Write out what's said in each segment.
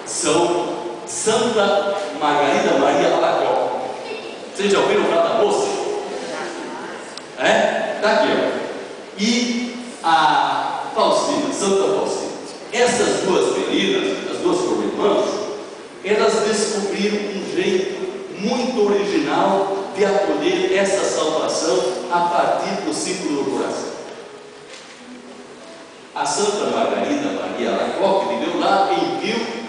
são Santa Margarida Maria Alacoque. Vocês já ouviram falar da moça? Está aqui, ó. E a Faustina, Santa Faustina. Essas duas meninas, as duas irmãs, elas descobriram um jeito muito original de acolher essa salvação a partir do ciclo do coração. A Santa Margarida Maria Alacoque viveu lá em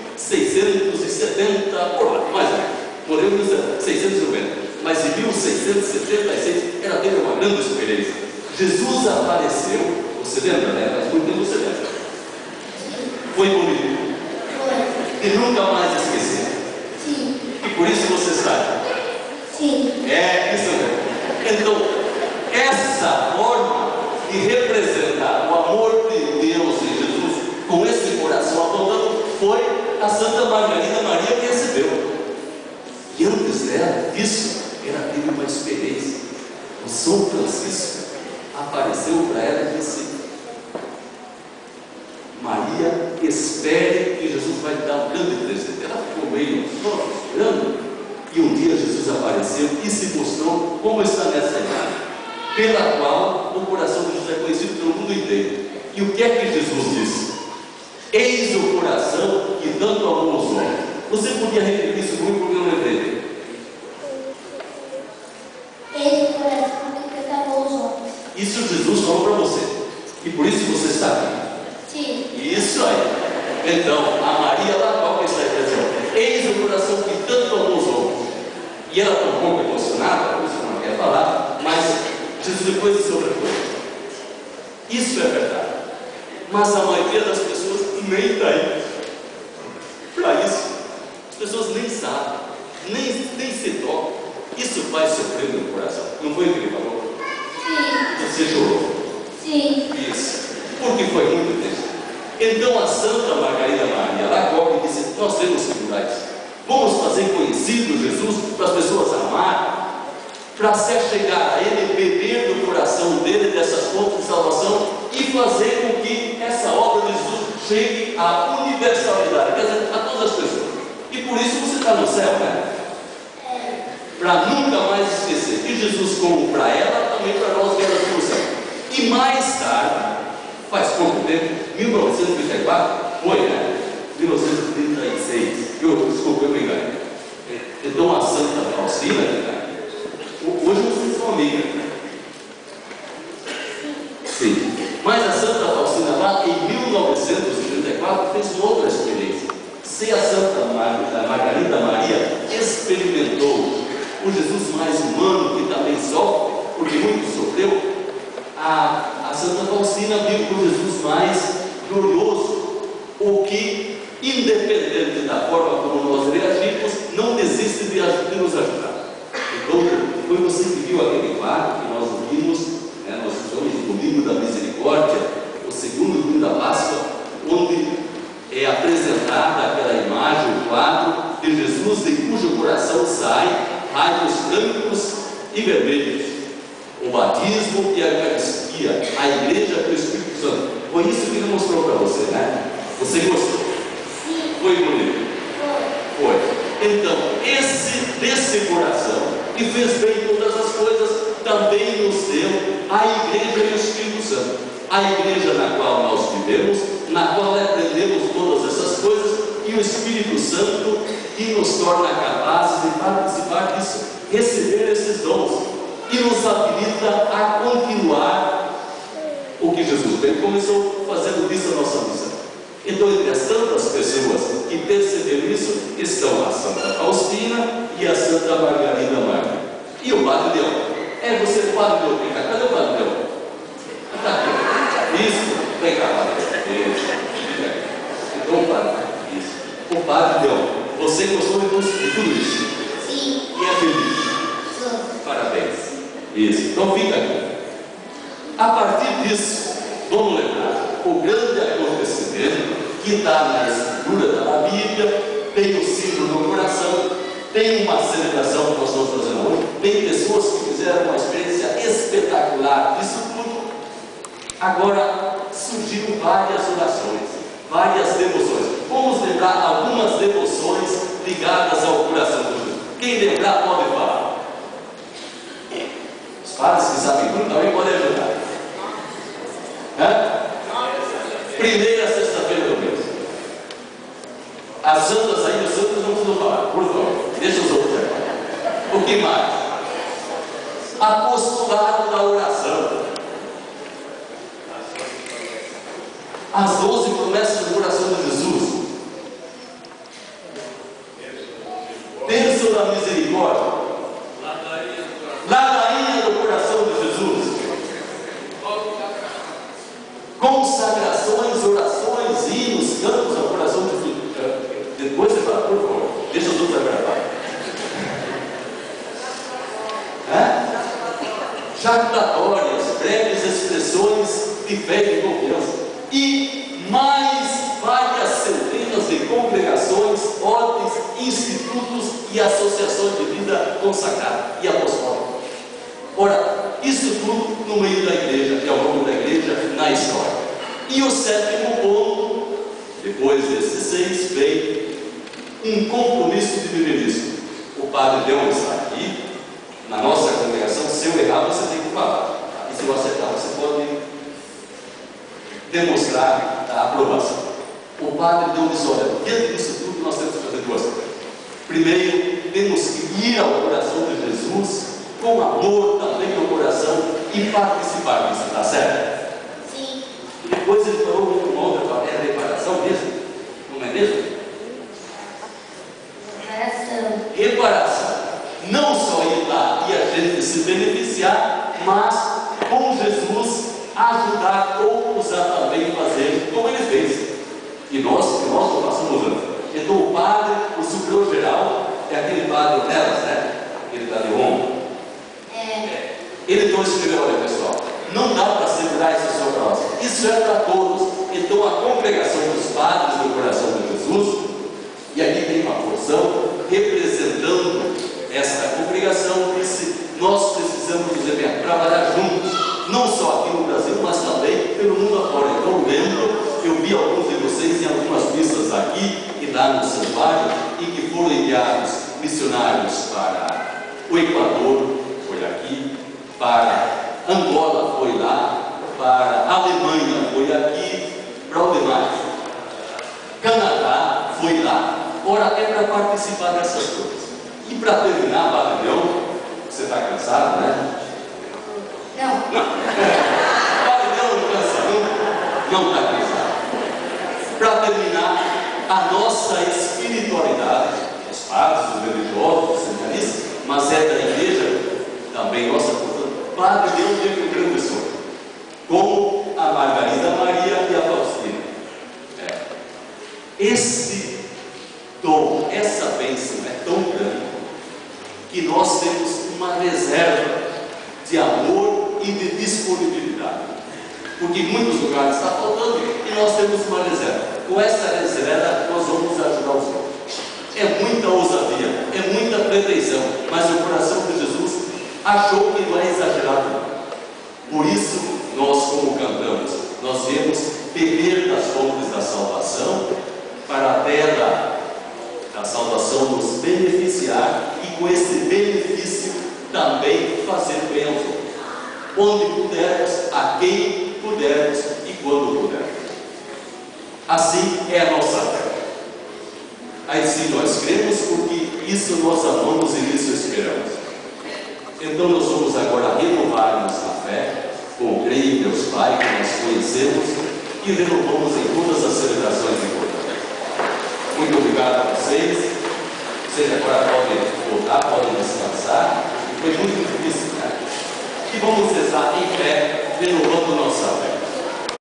1670, mais ou menos, morreu em 1690, mas em 1676 ela teve uma grande experiência. Jesus apareceu, você lembra, né? Mas muito tempo você lembra. Foi bonito. E nunca mais esquecer. Sim. E por isso você sabe. Sim. É isso mesmo. Então, essa forma de representar o amor de Deus em Jesus com esse coração apontando foi a Santa Margarida Maria que recebeu. E antes dela, disso, ela teve uma experiência. O São Francisco apareceu para ela e disse: Maria, espere que Jesus vai te dar um grande presente. Ela ficou meio só esperando, e um dia Jesus apareceu e se mostrou como está nessa imagem, pela qual o coração de Jesus é conhecido pelo mundo inteiro. E o que é que Jesus disse? Eis o coração que tanto amou os homens. Você podia repetir isso comigo porque eu não lembrei. Eis o coração que tanto amou os homens. Isso Jesus falou para você, e por isso você está aqui. Sim. Isso aí. Então, a Maria Alacoque está dizendo: eis o coração que tanto amou os homens. E ela está um pouco emocionada, por isso não quer falar, mas Jesus depois disse outra coisa. Isso é verdade. Mas a maioria das pessoas nem está aí para isso. As pessoas nem sabem, nem se tocam. Isso faz sofrer no coração. Não foi o que ele falou? Sim. Você chorou. Sim. Isso. Porque foi muito triste. Então a Santa Margarida Maria Alacoque disse: nós temos que mudar isso. Vamos fazer conhecido Jesus para as pessoas amar, para se achegar a Ele, beber do coração dele, dessas fontes de salvação, e fazer com que essa obra de Jesus chegue à universalidade, quer dizer, a todas as pessoas. E por isso você está no céu, né? Para nunca mais esquecer que Jesus, como para ela, também para nós era no céu. E mais tarde, faz pouco tempo, 1934, foi, né? 1936, desculpa, eu me enganei. Então a Santa Faustina, hoje vocês são amigas. Sim. Mas a Santa Faustina lá em 1934 fez uma outra experiência. Se a Santa Margarida Maria experimentou o Jesus mais humano, que também sofre, porque muito sofreu, a Santa Faustina viu o Jesus mais glorioso, o que, independente da forma como nós reagimos, não desiste de nos ajudar. Então, foi você que viu aquele quadro que nós vimos, né, nós chamamos do Domingo da Misericórdia, o segundo domingo da Páscoa, onde é apresentada aquela imagem, o quadro de Jesus, de cujo coração sai raios brancos e vermelhos, o batismo e a Eucaristia, a igreja com o Espírito Santo. Foi isso que ele mostrou para você, né? Você gostou? Sim. Foi bonito? Foi. Foi. Então, desse coração que fez bem todas as coisas, também nos deu a igreja e o Espírito Santo. A igreja na qual nós vivemos, na qual aprendemos todas essas coisas, e o Espírito Santo que nos torna capazes de participar disso, receber esses dons, e nos habilita a continuar o que Jesus bem começou fazendo disso a nossa missão. Então, entre as tantas pessoas que perceberam isso, estão a Santa Faustina e a Santa Margarida Maria. E o Padre Leão. Você o Padre Leão, vem cá. Cadê o Padre Leão? Está aqui. Isso, vem cá, Padre. Isso. Então, o Padre. Isso. O Padre Leão. Você gostou de tudo isso? Sim. E é feliz? Sou. Parabéns. Isso. Então, fica aqui. A partir disso, vamos lembrar o grande acontecimento que está na escritura da Bíblia, tem o símbolo no coração, tem uma celebração que nós estamos fazendo hoje, tem pessoas que fizeram uma experiência espetacular disso tudo. Agora surgiram várias orações, várias devoções. Vamos lembrar algumas devoções padres que sabem tudo também podem ajudar. Primeira sexta-feira do mês. As santas aí, os santos não precisam falar, por favor, deixa os outros agora. O que mais? Apostolado da oração. As 12 promessas do coração de Jesus. Bênção da misericórdia. Ladainha do coração de Jesus. Consagrações, orações, hinos, cantos ao coração de Jesus. Depois você fala, por favor, deixa os outros gravar. Jaculatórias, breves expressões de fé e de confiança. E mais várias centenas de congregações, ordens, institutos e associações de vida consagrada e apostólica. Ora, isso tudo no meio da igreja e ao longo da igreja na história. E o sétimo ponto, depois desses 6, vem um compromisso de viver isso. O padre Leão está aqui, na nossa congregação. Se eu errar, você tem que falar. E se eu acertar, você pode demonstrar a aprovação. O padre Leão diz: olha, diante disso tudo, nós temos que fazer duas coisas. Primeiro, temos que ir ao coração de Jesus com amor também no coração e participar disso, está certo? Sim. E depois ele falou uma outra palavra, é reparação mesmo? Não é mesmo? Reparação. Reparação. Não só ir lá e a gente se beneficiar, mas com Jesus ajudar outros a também fazer como ele fez. E nós não passamos antes. Então o padre, o superior geral, é aquele padre delas, né? Ele está de ombro. Ele então escreveu: olha pessoal, não dá para segurar isso só para nós, isso é para todos. Então a congregação dos padres do coração de Jesus, e aqui tem uma porção representando esta congregação, disse: nós precisamos nos trabalhar juntos, não só aqui no Brasil, mas também pelo mundo afora. Então eu vi alguns de vocês em algumas missas aqui e lá no santuário, e que foram enviados missionários para o Equador, foi aqui, para Angola foi lá, para a Alemanha foi aqui, para onde mais? Canadá foi lá. Ora, é para participar dessas coisas. E para terminar, Padre Leão, você está cansado, né? Não. Padre Leão não cansa, não está cansado. Para terminar, a nossa espiritualidade, os padres, os religiosos, os seminaristas, mas é da igreja também nossa. Padre Leão teve um grande sonho, como a Margarida Maria e a Faustina. Esse dom, essa bênção é tão grande que nós temos uma reserva de amor e de disponibilidade, porque em muitos lugares está faltando e nós temos uma reserva. Com essa reserva nós vamos ajudar os outros. É muita ousadia, é muita pretensão, mas o coração de Jesus achou que não é exagerado. Por isso nós, como cantamos, nós viemos beber das fontes da salvação, para a terra da salvação nos beneficiar e com esse benefício também fazer bem aos outros, onde pudermos, a quem pudermos e quando pudermos. Assim é a nossa fé. Assim nós cremos, porque isso nós amamos e nisso esperamos. Então nós vamos agora renovar nossa fé com o creio em Deus Pai, que nós conhecemos, e renovamos em todas as celebrações importantes. Muito obrigado a vocês. Vocês agora podem voltar, podem descansar. Foi muito difícil, né? E vamos rezar em fé, renovando nossa fé.